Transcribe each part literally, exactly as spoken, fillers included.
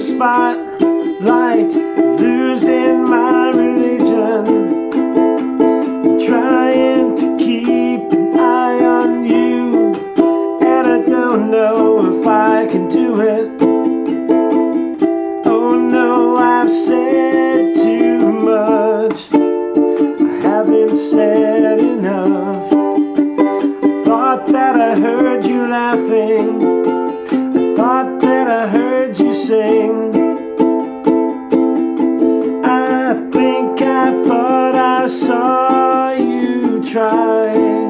spotlight, losing my religion, trying to keep an eye on you, and I don't know if I can do it. Oh no, I've said too much, I haven't said enough. I thought that I heard you laughing, I thought that I heard you sing. I think I thought I saw you try.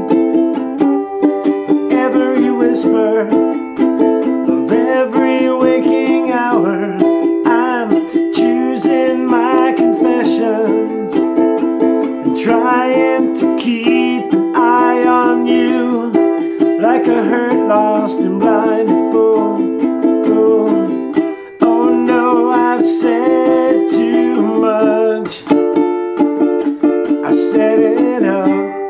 Every whisper of every waking hour, I'm choosing my confession and trying to keep an eye on you, like a hurt, lost and blinded fool. Oh no, I've said too much, I've said it up.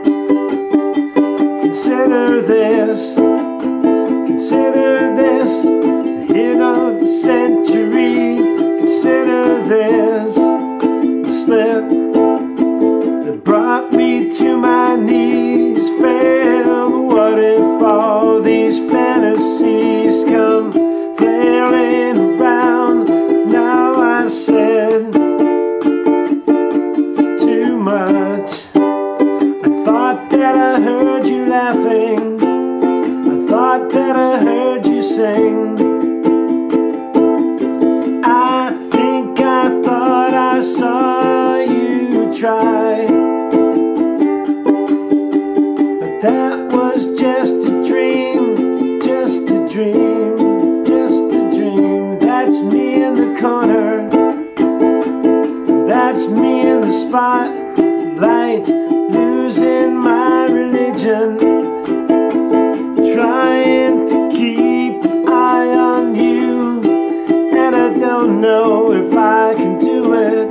Consider this, consider this the hit of the century. Consider this the slip that brought me to my knees. Fail, what if all these fantasies come flailing around? Now I've said too much. I thought that I heard you laughing, I thought that I heard you sing. I think I thought I saw you try, but that was just a dream, just a dream, just a dream. That's me in the corner, that's me in the spotlight, losing my religion, trying to keep an eye on you, and I don't know if I can do it.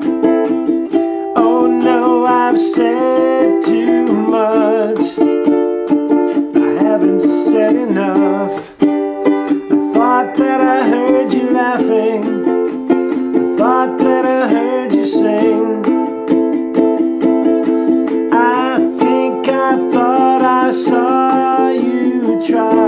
Oh no, I've said too much, I haven't said enough. I thought that I heard you laughing, I thought that I heard you sing. I think I thought I saw you try.